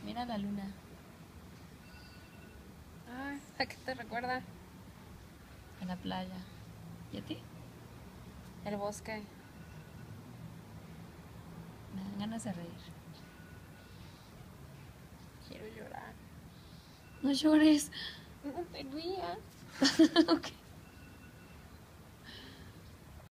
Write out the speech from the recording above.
Mira la luna. Ay, ¿a qué te recuerda? A la playa. ¿Y a ti? El bosque. Me dan ganas de reír. Quiero llorar. No llores. No te rías. Ok.